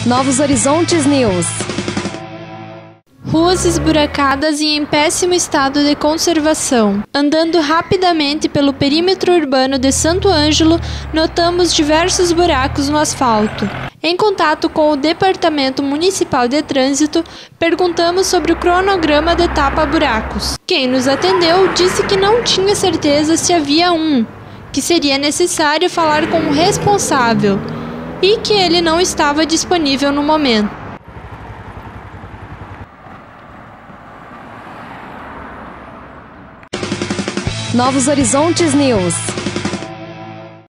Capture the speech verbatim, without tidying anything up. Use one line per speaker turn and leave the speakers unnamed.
Novos Horizontes News.
Ruas esburacadas e em péssimo estado de conservação. Andando rapidamente pelo perímetro urbano de Santo Ângelo, notamos diversos buracos no asfalto. Em contato com o Departamento Municipal de Trânsito, perguntamos sobre o cronograma de tapa-buracos. Quem nos atendeu disse que não tinha certeza se havia um, que seria necessário falar com o responsável e que ele não estava disponível no momento.
Novos Horizontes News.